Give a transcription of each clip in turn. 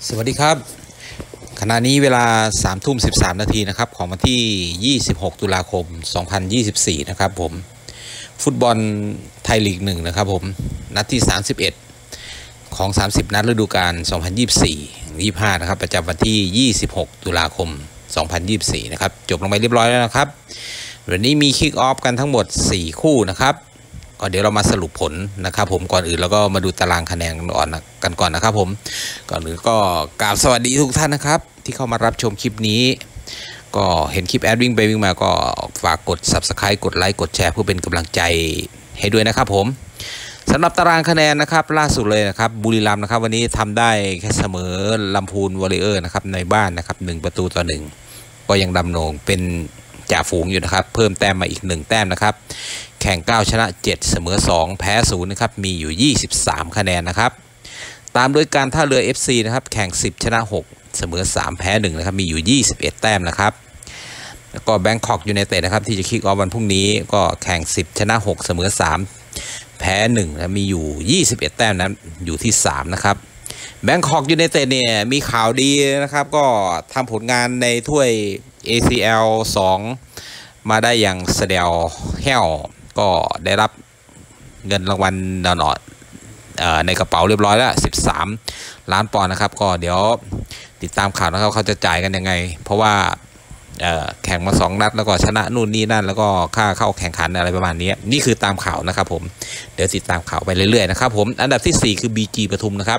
สวัสดีครับขณะนี้เวลา3:13นาทีนะครับของวันที่26ตุลาคม2024นะครับผมฟุตบอลไทยลีก1นะครับผมนัดที่31ของ30นัดฤดูกาล2024-25นะครับประจำวันที่26ตุลาคม2024นะครับจบลงไปเรียบร้อยแล้วนะครับวันนี้มีคิกออฟกันทั้งหมด4คู่นะครับก็เดี๋ยวเรามาสรุปผลนะครับผมก่อนอื่นแล้วก็มาดูตารางคะแนนกันก่อนนะครับผมก่อนอื่นก็กราบสวัสดีทุกท่านนะครับที่เข้ามารับชมคลิปนี้ก็เห็นคลิปแอดวิ่งไปวิ่งมาก็ฝากกด Subscribe กดไลค์กดแชร์เพื่อเป็นกำลังใจให้ด้วยนะครับผมสำหรับตารางคะแนนนะครับล่าสุดเลยนะครับบุรีรัมย์นะครับวันนี้ทำได้แค่เสมอลำพูนวอริเออร์นะครับในบ้านนะครับ1-1ก็ยังดำรงเป็นจ่าฝูงอยู่นะครับเพิ่มแต้มมาอีก1แต้มนะครับแข่ง9ชนะ7เสมอ2แพ้0นะครับมีอยู่23คะแนนนะครับตามด้วยการท่าเรือ FC นะครับแข่ง10ชนะ6เสมอ3แพ้1นะครับมีอยู่21แต้มนะครับแล้วก็แบงคอกยูไนเต็ดนะครับที่จะคิกออฟวันพรุ่งนี้ก็แข่ง10ชนะ6เสมอ3แพ้1นะมีอยู่21แต้มนะอยู่ที่3นะครับแบงคอกยูไนเต็ดเนี่ยมีข่าวดีนะครับก็ทำผลงานในถ้วย ACL 2มาได้อย่างเสดลแห้วก็ได้รับเงินรางวัลในกระเป๋าเรียบร้อยแล้ว13ล้านปอนด์นะครับก็เดี๋ยวติดตามข่าวนะครับเขาจะจ่ายกันยังไงเพราะว่าแข่งมา2นัดแล้วก็ชนะนู่นนี่นั่นแล้วก็ค่าเข้าแข่งขันอะไรประมาณนี้นี่คือตามข่าวนะครับผมเดี๋ยวติดตามข่าวไปเรื่อยๆนะครับผมอันดับที่4คือ BG ปทุมนะครับ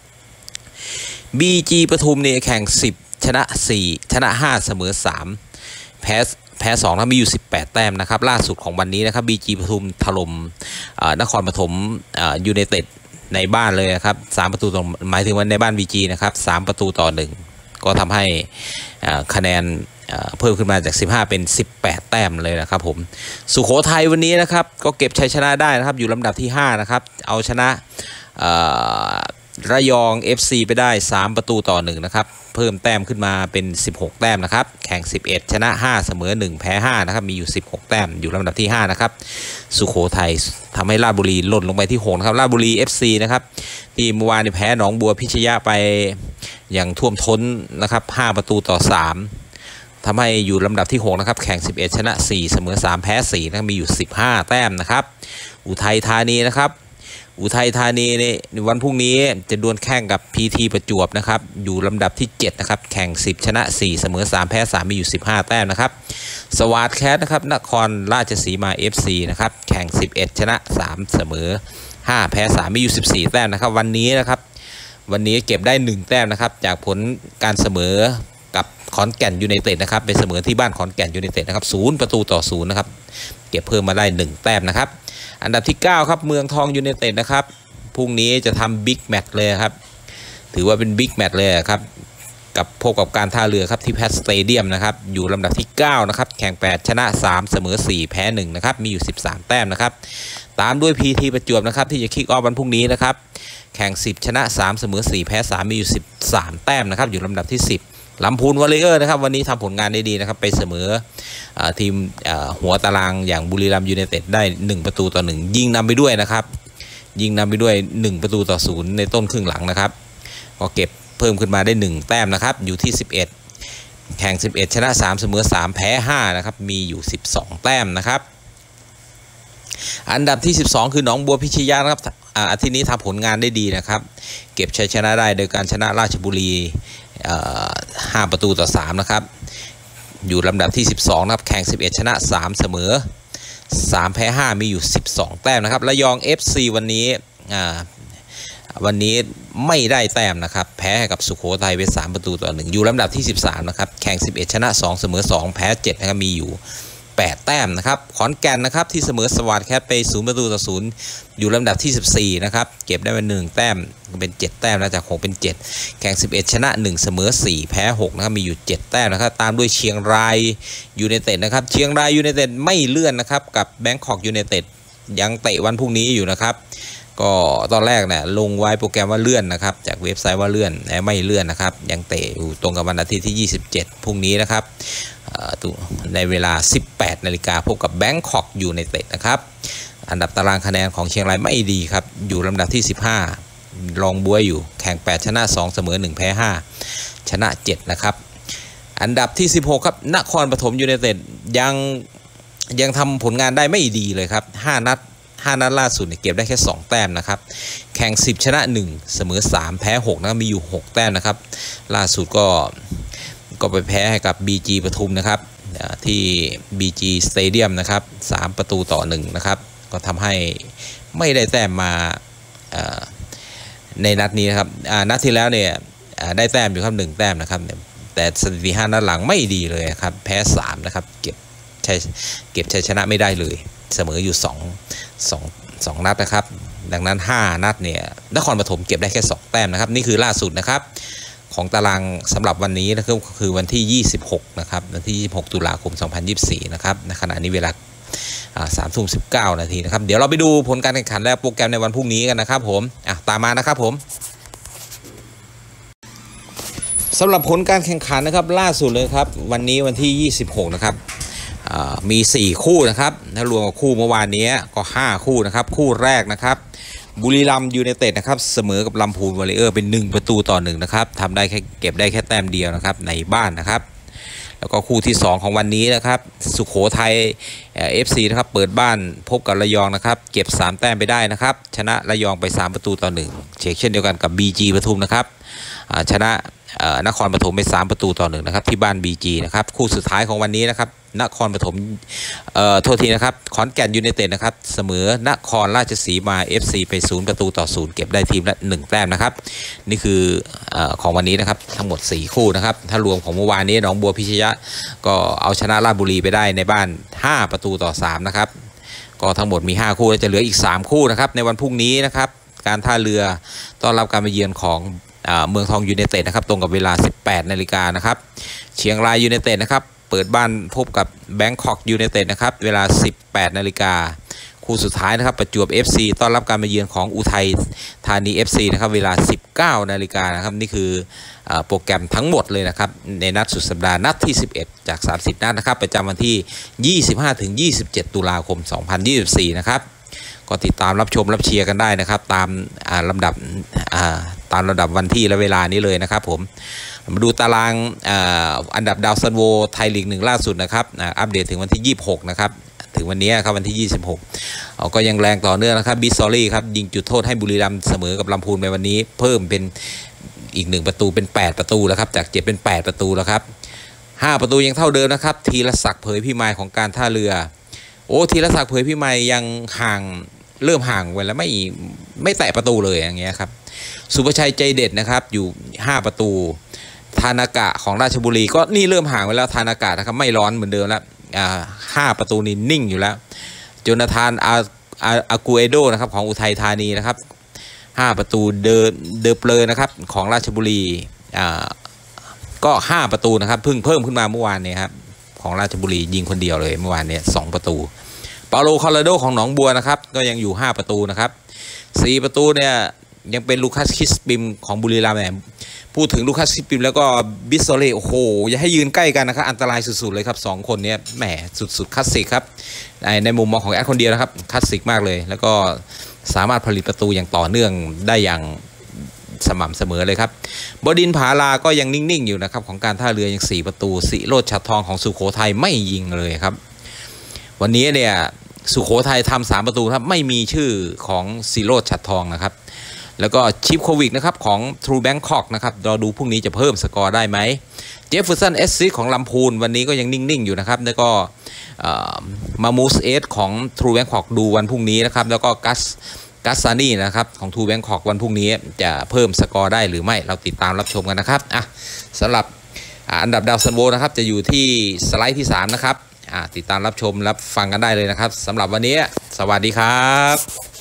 BG ปทุมเนี่ยแข่ง10ชนะ4ชนะ5เสมอ3แพ้2แล้วมีอยู่18แต้มนะครับล่าสุดของวันนี้นะครับ BG ปทุมถล่มนครปฐมยูไนเต็ดในบ้านเลยนะครับ3ประตูต่อหมายถึงว่าในบ้าน BG นะครับ3-1ก็ทำให้คะแนนเพิ่มขึ้นมาจาก15เป็น18แต้มเลยนะครับผมสุโขทัยวันนี้นะครับก็เก็บชัยชนะได้นะครับอยู่ลำดับที่5นะครับเอาชนะระยอง FC ไปได้3-1นะครับเพิ่มแต้มขึ้นมาเป็น16แต้มนะครับแข่ง11ชนะ5เสมอ1แพ้5นะครับมีอยู่16แต้มอยู่ลำดับที่5นะครับสุโขทัยทำให้ราชบุรีหล่นลงไปที่6นะครับราชบุรี FC นะครับที่เมื่อวานแพ้หนองบัวพิชยะไปอย่างท่วมท้นนะครับ5-3ทำให้อยู่ลำดับที่6นะครับแข่ง11ชนะ4เสมอ3แพ้4นะมีอยู่15แต้มนะครับอุทัยธานีนะครับอุทัยธานีในวันพรุ่งนี้จะดวลแข่งกับ PT ประจวบนะครับอยู่ลำดับที่7นะครับแข่ง10ชนะ4เสมอ3แพ้3มีอยู่15แต้มนะครับสวัสดิ์แคทนะครับนครราชสีมา FC นะครับแข่ง11ชนะ3เสมอ5แพ้3มีอยู่14แต้มนะครับวันนี้เก็บได้1แต้มนะครับจากผลการเสมอกับขอนแก่นยูไนเต็ดนะครับเป็นเสมอที่บ้านขอนแก่นยูไนเต็ดนะครับ0-0นะครับเก็บเพิ่มมาได้1แต้มนะครับอันดับที่9ครับเมืองทองยูไนเต็ดนะครับพรุ่งนี้จะทำบิ๊กแมตช์เลยครับถือว่าเป็นบิ๊กแมตช์เลยครับกับพบกับการท่าเรือครับที่แพทสเตเดียมนะครับอยู่ลำดับที่9นะครับแข่ง8ชนะ3เสมอ4แพ้1นะครับมีอยู่13แต้มนะครับตามด้วย PT ประจวบนะครับที่จะคิกออฟวันพรุ่งนี้นะครับแข่ง10ชนะ3เสมอ4แพ้3มีอยู่13แต้มนะครับอยู่ลำดับที่10ลำพูนวอริเออร์นะครับวันนี้ทำผลงานได้ดีนะครับไปเสมอทีมหัวตารางอย่างบุรีรัมย์ยูไนเต็ดได้1-1ยิงนำไปด้วยนะครับยิงนำไปด้วย1-0ในต้นครึ่งหลังนะครับก็เก็บเพิ่มขึ้นมาได้1แต้มนะครับอยู่ที่11แข่ง11ชนะ3เสมอ3แพ้5นะครับมีอยู่12แต้มนะครับอันดับที่12คือหนองบัวพิชยะนะครับอาทิตย์นี้ทำผลงานได้ดีนะครับเก็บชัยชนะได้โดยการชนะราชบุรี5-3นะครับอยู่ลำดับที่12นะครับแข่ง11ชนะ3เสมอ3แพ้5มีอยู่12แต้มนะครับระยอง FC วันนี้ไม่ได้แต้มนะครับแพ้ให้กับสุโขทัยไป3-1อยู่ลำดับที่13นะครับแข่ง11ชนะ2เสมอ2แพ้7นะครับมีอยู่8แต้มนะครับขอนแก่นนะครับที่เสมอสวัสดิ์แคทไป0-0อยู่ลำดับที่14นะครับเก็บได้มา1แต้มเป็น7แต้มนะจาก6เป็น7แข่ง11ชนะ1เสมอ4แพ้6นะครับมีอยู่7แต้มนะครับตามด้วยเชียงรายยูไนเต็ดนะครับเชียงรายยูไนเต็ดไม่เลื่อนนะครับกับแบงคอกยูไนเต็ดยังเตะวันพรุ่งนี้อยู่นะครับก็ตอนแรกเนี่ยลงไว้โปรแกรมว่าเลื่อนนะครับจากเว็บไซต์ว่าเลื่อนแต่ไม่เลื่อนนะครับยังเตะอยู่ตรงกับวันอาทิตย์ที่27พรุ่งนี้นะครับในเวลา 18 นาฬิกาพบกับแบงคอกยูไนเต็ดนะครับอันดับตารางคะแนนของเชียงรายไม่ดีครับอยู่ลำดับที่15 รองบ๊วยอยู่แข่ง8ชนะ2เสมอ1แพ้5ชนะ7นะครับอันดับที่16ครับนครปฐมยูไนเต็ดยังทำผลงานได้ไม่ดีเลยครับ5 นัดล่าสุดเนี่ยเก็บได้แค่2แต้มนะครับแข่ง10ชนะ1เสมอ3แพ้6นะมีอยู่6แต้มนะครับล่าสุดก็ไปแพ้ให้กับ BG ปทุมนะครับที่ BG Stadium นะครับ3-1นะครับก็ทำให้ไม่ได้แต้มมาในนัดนี้นะครับนัดที่แล้วเนี่ยได้แต้มอยู่ครับ1แต้มนะครับแต่สถิติ5นัดหลังไม่ดีเลยครับแพ้3นะครับเก็บชัยชนะไม่ได้เลยเสมออยู่2นัดนะครับดังนั้น5นัดเนี่ยนครปฐมเก็บได้แค่2แต้มนะครับนี่คือล่าสุดนะครับของตารางสำหรับวันนี้นะครับคือวันที่26นะครับวันที่26ตุลาคม2024นะครับในขณะนี้เวลา3:19 นาทีนะครับเดี๋ยวเราไปดูผลการแข่งขันและโปรแกรมในวันพรุ่งนี้กันนะครับผมตามมานะครับผมสำหรับผลการแข่งขันนะครับล่าสุดเลยครับวันนี้วันที่26นะครับมี4คู่นะครับถ้ารวมกับคู่เมื่อวานนี้ก็5คู่นะครับคู่แรกนะครับบุรีรัมย์ยูไนเต็ดนะครับเสมอกับลำพูนวอริเออร์เป็น1-1นะครับทำได้แค่เก็บได้แค่แต้มเดียวนะครับในบ้านนะครับแล้วก็คู่ที่2ของวันนี้นะครับสุโขทัยFC นะครับเปิดบ้านพบกับระยองนะครับเก็บ3แต้มไปได้นะครับชนะระยองไป3-1เช่นเดียวกันกับ BG ปทุมนะครับชนะนครปฐมไป3-1นะครับที่บ้าน BG นะครับคู่สุดท้ายของวันนี้นะครับนครปฐมโทษทีนะครับขอนแก่นยูไนเต็ดนะครับเสมอนครราชสีมา FC ไป0-0เก็บได้ทีมละ1แต้มนะครับนี่คือของวันนี้นะครับทั้งหมด4คู่นะครับถ้ารวมของเมื่อวานนี้หนองบัวพิชยะก็เอาชนะราชบุรีไปได้ในบ้าน5-3นะครับก็ทั้งหมดมี5คู่แล้วจะเหลืออีก3คู่นะครับในวันพรุ่งนี้นะครับการท่าเรือต้อนรับการมาเยือนของเมืองทองยูไนเต็ดนะครับตรงกับเวลา 18 นาฬิกานะครับเชียงรายยูไนเต็ดนะครับเปิดบ้านพบกับแบงคอกยูไนเต็ดนะครับเวลา 18 นาฬิกาคู่สุดท้ายนะครับประจวบ FC ต้อนรับการมาเยือนของอุทัยธานี FC นะครับเวลา 19 นาฬิกานะครับนี่คือโปรแกรมทั้งหมดเลยนะครับในนัดสุดสัปดาห์นัดที่11จาก30นัดนะครับประจำวันที่ 25-27 ตุลาคม 2024นะครับก็ติดตามรับชมรับเชียร์กันได้นะครับตามลำดับวันที่และเวลานี้เลยนะครับผมมาดูตารางอันดับดาวซันโวไทยลีก1ล่าสุดนะครับอัปเดตถึงวันที่26นะครับถึงวันนี้ครับวันที่26ก็ยังแรงต่อเนื่องนะครับบิสซอรี่ครับยิงจุดโทษให้บุรีรัมย์เสมอกับลำพูนในวันนี้เพิ่มเป็นอีก1ประตูเป็น8ประตูแล้วครับจาก7เป็น8ประตูแล้วครับ5ประตูยังเท่าเดิมนะครับธีรศักดิ์เผยพิมายของการท่าเรือธีรศักดิ์เผยพิมายยังเริ่มห่างไว้แล้วไม่แตะประตูเลยอย่างเงี้ยครับสุภชัยใจเด็ดนะครับอยู่5ประตูธานากะของราชบุรีก็นี่เริ่มห่างไว้แล้วธานากะนะครับไม่ร้อนเหมือนเดิมแล้ว5ประตูนี่นิ่งอยู่แล้วโจนาธานอากูเอโดนะครับของอุทัยธานีนะครับ5ประตูเดอเปลอนะครับของราชบุรีก็5ประตูนะครับเพิ่งเพิ่มขึ้นมาเมื่อวานนี้ครับของราชบุรียิงคนเดียวเลยเมื่อวานนี้2ประตูเปาโลคอลราโดของหนองบัวนะครับก็ยังอยู่5ประตูนะครับ4ประตูเนี่ยยังเป็นลูคัสคิสปิมของบุรีรัมย์เนี่ยพูดถึงลูคัสคิสปิมแล้วก็บิสโซเล่โอ้โหอย่าให้ยืนใกล้กันนะครับอันตรายสุดๆเลยครับ2คนนี้แหมสุดๆคลาสสิกครับในมุมมองของแอดคนเดียวนะครับคลาสสิกมากเลยแล้วก็สามารถผลิตประตูอย่างต่อเนื่องได้อย่างสม่ำเสมอเลยครับบดินผาลาก็ยังนิ่งๆอยู่นะครับของการท่าเรือยัง4ประตูสิโรจน์ฉัตรทองของสุโขทัยไม่ยิงเลยครับวันนี้เนี่ยสุโขทัยทำ3ประตูครับไม่มีชื่อของสิโรจน์ฉัตรทองนะครับแล้วก็ชิปโควิกนะครับของทรูแบงคอกนะครับรอดูพรุ่งนี้จะเพิ่มสกอร์ได้ไหมเจฟเฟอร์สันเอสซิของลำพูนวันนี้ก็ยังนิ่งๆอยู่นะครับแล้วก็มามูสเอสของทรูแบงคอกดูวันพรุ่งนี้นะครับแล้วก็กัสซานี่นะครับของทรูแบงคอกวันพรุ่งนี้จะเพิ่มสกอร์ได้หรือไม่เราติดตามรับชมกันนะครับสำหรับอันดับดาวซันโวนะครับจะอยู่ที่สไลด์ที่3นะครับติดตามรับชมรับฟังกันได้เลยนะครับสำหรับวันนี้สวัสดีครับ